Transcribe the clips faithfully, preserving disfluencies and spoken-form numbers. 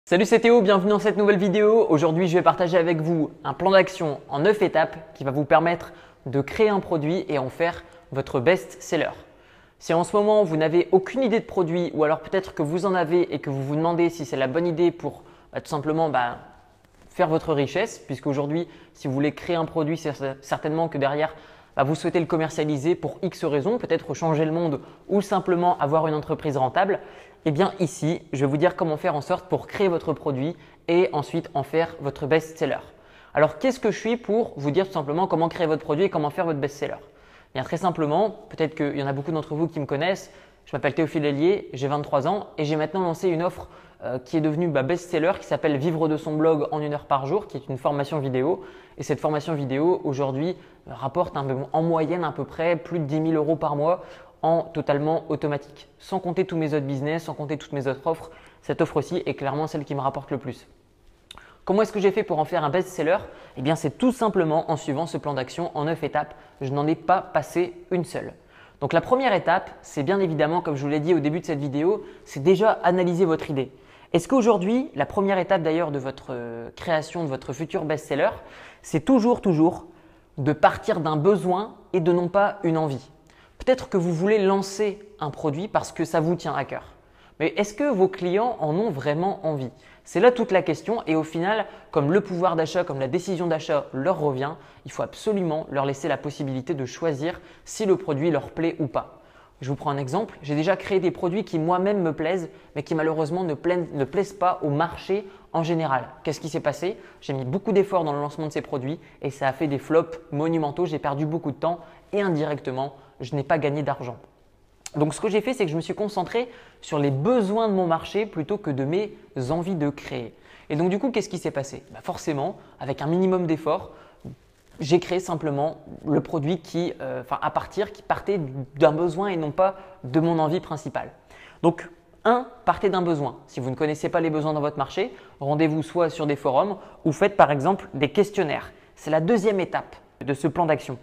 Salut, c'est Théo, bienvenue dans cette nouvelle vidéo. Aujourd'hui, je vais partager avec vous un plan d'action en neuf étapes qui va vous permettre de créer un produit et en faire votre best-seller. Si en ce moment, vous n'avez aucune idée de produit ou alors peut-être que vous en avez et que vous vous demandez si c'est la bonne idée pour bah, tout simplement bah, faire votre richesse, puisqu'aujourd'hui, si vous voulez créer un produit, c'est certainement que derrière, bah, vous souhaitez le commercialiser pour X raisons, peut-être changer le monde ou simplement avoir une entreprise rentable. Eh bien ici, je vais vous dire comment faire en sorte pour créer votre produit et ensuite en faire votre best-seller. Alors qu'est-ce que je suis pour vous dire tout simplement comment créer votre produit et comment faire votre best-seller? Bien très simplement, peut-être qu'il y en a beaucoup d'entre vous qui me connaissent, je m'appelle Théophile Hélier, j'ai vingt-trois ans et j'ai maintenant lancé une offre euh, qui est devenue bah, best-seller qui s'appelle Vivre de son blog en une heure par jour, qui est une formation vidéo. Et cette formation vidéo aujourd'hui rapporte un, en moyenne à peu près plus de dix mille euros par mois en totalement automatique. Sans compter tous mes autres business, sans compter toutes mes autres offres, cette offre-ci est clairement celle qui me rapporte le plus. Comment est-ce que j'ai fait pour en faire un best-seller? Eh bien, c'est tout simplement en suivant ce plan d'action en neuf étapes. Je n'en ai pas passé une seule. Donc, la première étape, c'est bien évidemment, comme je vous l'ai dit au début de cette vidéo, c'est déjà analyser votre idée. Est-ce qu'aujourd'hui, la première étape d'ailleurs de votre création, de votre futur best-seller, c'est toujours, toujours de partir d'un besoin et de non pas une envie? Peut-être que vous voulez lancer un produit parce que ça vous tient à cœur. Mais est-ce que vos clients en ont vraiment envie? C'est là toute la question et au final, comme le pouvoir d'achat, comme la décision d'achat leur revient, il faut absolument leur laisser la possibilité de choisir si le produit leur plaît ou pas. Je vous prends un exemple. J'ai déjà créé des produits qui moi-même me plaisent, mais qui malheureusement ne, plaisent, ne plaisent pas au marché en général. Qu'est-ce qui s'est passé? J'ai mis beaucoup d'efforts dans le lancement de ces produits et ça a fait des flops monumentaux. J'ai perdu beaucoup de temps et indirectement, je n'ai pas gagné d'argent. Donc, ce que j'ai fait, c'est que je me suis concentré sur les besoins de mon marché plutôt que de mes envies de créer. Et donc, du coup, qu'est-ce qui s'est passé? Bah forcément, avec un minimum d'efforts, j'ai créé simplement le produit qui, euh, enfin, à partir, qui partait d'un besoin et non pas de mon envie principale. Donc, un, partez d'un besoin. Si vous ne connaissez pas les besoins dans votre marché, rendez-vous soit sur des forums ou faites par exemple des questionnaires. C'est la deuxième étape de ce plan d'action.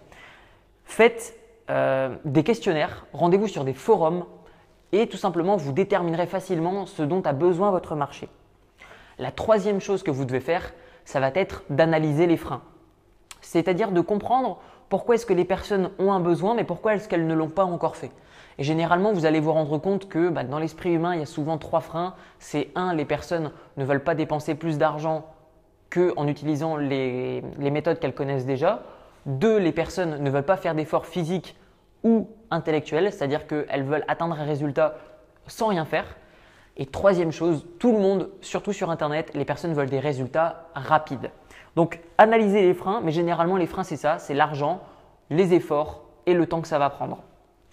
Faites euh, des questionnaires, rendez-vous sur des forums et tout simplement vous déterminerez facilement ce dont a besoin votre marché. La troisième chose que vous devez faire, ça va être d'analyser les freins. C'est-à-dire de comprendre pourquoi est-ce que les personnes ont un besoin, mais pourquoi est-ce qu'elles ne l'ont pas encore fait. Et généralement, vous allez vous rendre compte que bah, dans l'esprit humain, il y a souvent trois freins. C'est un, les personnes ne veulent pas dépenser plus d'argent qu'en utilisant les, les méthodes qu'elles connaissent déjà. Deux, les personnes ne veulent pas faire d'efforts physiques ou intellectuels, c'est-à-dire qu'elles veulent atteindre un résultat sans rien faire. Et troisième chose, tout le monde, surtout sur Internet, les personnes veulent des résultats rapides. Donc, analysez les freins, mais généralement, les freins, c'est ça, c'est l'argent, les efforts et le temps que ça va prendre.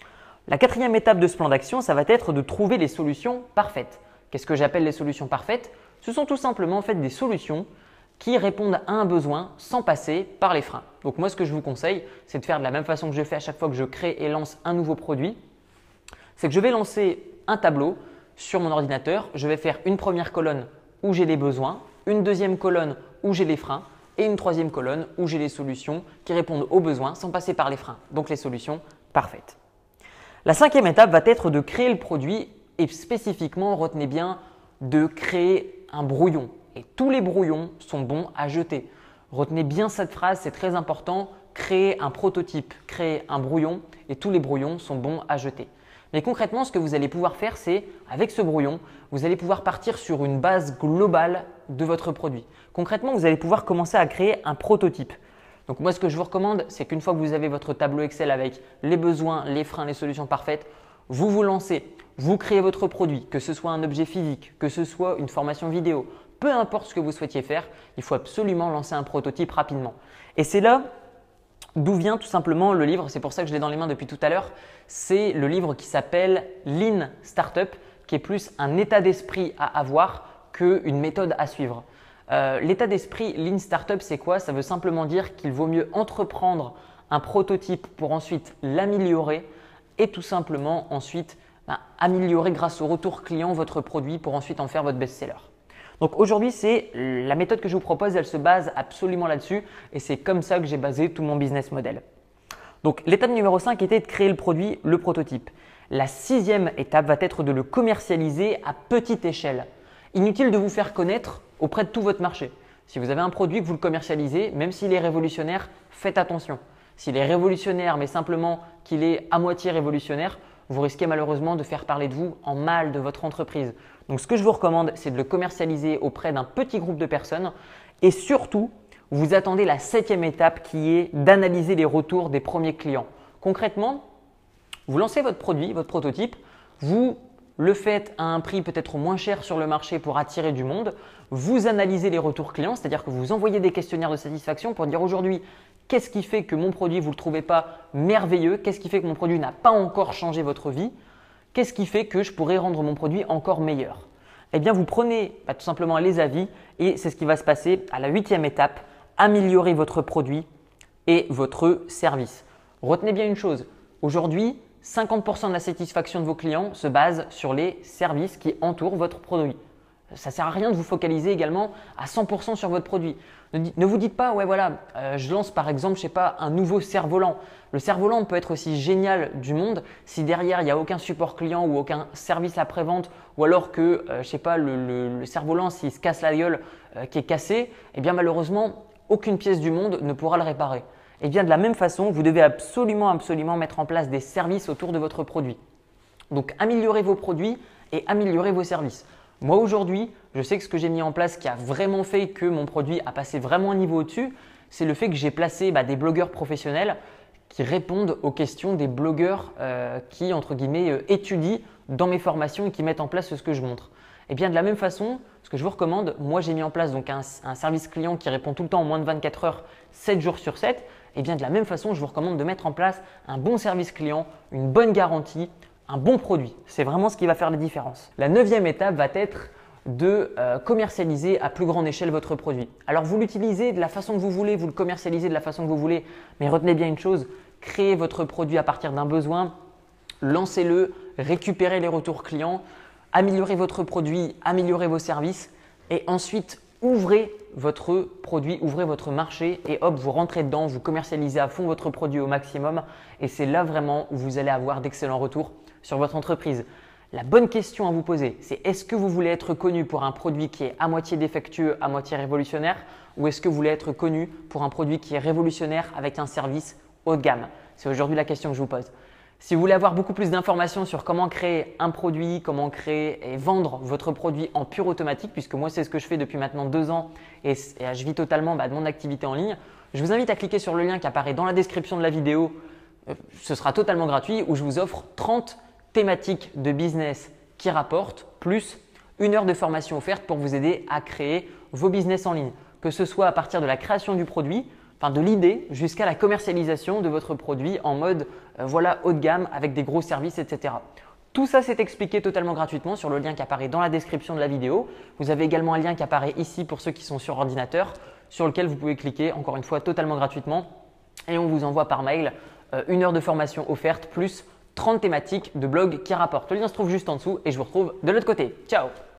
La quatrième étape de ce plan d'action, ça va être de trouver les solutions parfaites. Qu'est-ce que j'appelle les solutions parfaites? Ce sont tout simplement en fait des solutions qui répondent à un besoin sans passer par les freins. Donc moi, ce que je vous conseille, c'est de faire de la même façon que je fais à chaque fois que je crée et lance un nouveau produit. C'est que je vais lancer un tableau sur mon ordinateur. Je vais faire une première colonne où j'ai les besoins, une deuxième colonne où j'ai les freins et une troisième colonne où j'ai les solutions qui répondent aux besoins sans passer par les freins. Donc les solutions parfaites. La cinquième étape va être de créer le produit et spécifiquement, retenez bien, de créer un brouillon. Et tous les brouillons sont bons à jeter. Retenez bien cette phrase, c'est très important. Créer un prototype, créer un brouillon et tous les brouillons sont bons à jeter. Mais concrètement, ce que vous allez pouvoir faire, c'est avec ce brouillon, vous allez pouvoir partir sur une base globale de votre produit. Concrètement, vous allez pouvoir commencer à créer un prototype. Donc moi, ce que je vous recommande, c'est qu'une fois que vous avez votre tableau Excel avec les besoins, les freins, les solutions parfaites, vous vous lancez, vous créez votre produit, que ce soit un objet physique, que ce soit une formation vidéo, peu importe ce que vous souhaitiez faire, il faut absolument lancer un prototype rapidement. Et c'est là d'où vient tout simplement le livre, c'est pour ça que je l'ai dans les mains depuis tout à l'heure, c'est le livre qui s'appelle Lean Startup, qui est plus un état d'esprit à avoir qu'une méthode à suivre. Euh, l'état d'esprit Lean Startup, c'est quoi? Ça veut simplement dire qu'il vaut mieux entreprendre un prototype pour ensuite l'améliorer et tout simplement ensuite ben, améliorer grâce au retour client votre produit pour ensuite en faire votre best-seller. Donc aujourd'hui, c'est la méthode que je vous propose, elle se base absolument là-dessus et c'est comme ça que j'ai basé tout mon business model. Donc l'étape numéro cinq était de créer le produit, le prototype. La sixième étape va être de le commercialiser à petite échelle. Inutile de vous faire connaître auprès de tout votre marché. Si vous avez un produit que vous le commercialisez, même s'il est révolutionnaire, faites attention. S'il est révolutionnaire mais simplement qu'il est à moitié révolutionnaire, vous risquez malheureusement de faire parler de vous en mal de votre entreprise. Donc ce que je vous recommande, c'est de le commercialiser auprès d'un petit groupe de personnes et surtout, vous attendez la septième étape qui est d'analyser les retours des premiers clients. Concrètement, vous lancez votre produit, votre prototype, vous le faites à un prix peut-être moins cher sur le marché pour attirer du monde, vous analysez les retours clients, c'est-à-dire que vous envoyez des questionnaires de satisfaction pour dire aujourd'hui qu'est-ce qui fait que mon produit, vous ne le trouvez pas merveilleux, qu'est-ce qui fait que mon produit n'a pas encore changé votre vie, qu'est-ce qui fait que je pourrais rendre mon produit encore meilleur. Eh bien, vous prenez bah, tout simplement les avis et c'est ce qui va se passer à la huitième étape, améliorer votre produit et votre service. Retenez bien une chose, aujourd'hui, cinquante pour cent de la satisfaction de vos clients se base sur les services qui entourent votre produit. Ça ne sert à rien de vous focaliser également à cent pour cent sur votre produit. Ne, ne vous dites pas, ouais voilà, euh, je lance par exemple, je sais pas, un nouveau cerf-volant. Le cerf-volant peut être aussi génial du monde si derrière il n'y a aucun support client ou aucun service après-vente ou alors que, euh, je sais pas, le, le, le cerf-volant s'il se casse la gueule euh, qui est cassé, eh bien malheureusement, aucune pièce du monde ne pourra le réparer. Et bien de la même façon, vous devez absolument, absolument mettre en place des services autour de votre produit. Donc améliorez vos produits et améliorez vos services. Moi aujourd'hui, je sais que ce que j'ai mis en place qui a vraiment fait que mon produit a passé vraiment un niveau au-dessus, c'est le fait que j'ai placé bah, des blogueurs professionnels qui répondent aux questions des blogueurs euh, qui, entre guillemets, euh, étudient dans mes formations et qui mettent en place ce que je montre. Et bien de la même façon, ce que je vous recommande, moi j'ai mis en place donc un, un service client qui répond tout le temps en moins de vingt-quatre heures, sept jours sur sept. Et bien de la même façon, je vous recommande de mettre en place un bon service client, une bonne garantie, un bon produit. C'est vraiment ce qui va faire la différence. La neuvième étape va être de euh, commercialiser à plus grande échelle votre produit. Alors vous l'utilisez de la façon que vous voulez, vous le commercialisez de la façon que vous voulez, mais retenez bien une chose, créez votre produit à partir d'un besoin, lancez-le, récupérez les retours clients, améliorez votre produit, améliorez vos services et ensuite ouvrez votre produit, ouvrez votre marché et hop, vous rentrez dedans, vous commercialisez à fond votre produit au maximum et c'est là vraiment où vous allez avoir d'excellents retours sur votre entreprise. La bonne question à vous poser, c'est est-ce que vous voulez être connu pour un produit qui est à moitié défectueux, à moitié révolutionnaire ou est-ce que vous voulez être connu pour un produit qui est révolutionnaire avec un service haut de gamme? C'est aujourd'hui la question que je vous pose. Si vous voulez avoir beaucoup plus d'informations sur comment créer un produit, comment créer et vendre votre produit en pure automatique, puisque moi c'est ce que je fais depuis maintenant deux ans et, et je vis totalement bah, de mon activité en ligne, je vous invite à cliquer sur le lien qui apparaît dans la description de la vidéo. Euh, ce sera totalement gratuit où je vous offre trente thématiques de business qui rapportent plus une heure de formation offerte pour vous aider à créer vos business en ligne, que ce soit à partir de la création du produit, enfin de l'idée jusqu'à la commercialisation de votre produit en mode euh, voilà haut de gamme avec des gros services, et cetera. Tout ça, c'est expliqué totalement gratuitement sur le lien qui apparaît dans la description de la vidéo. Vous avez également un lien qui apparaît ici pour ceux qui sont sur ordinateur sur lequel vous pouvez cliquer encore une fois totalement gratuitement et on vous envoie par mail euh, une heure de formation offerte plus trente thématiques de blog qui rapportent. Le lien se trouve juste en dessous et je vous retrouve de l'autre côté. Ciao!